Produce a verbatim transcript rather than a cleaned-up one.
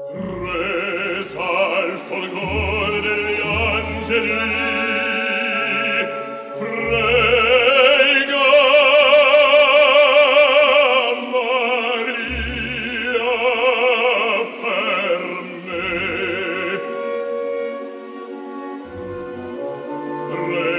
Resa al folgore degli angeli, prega Maria per me. Prega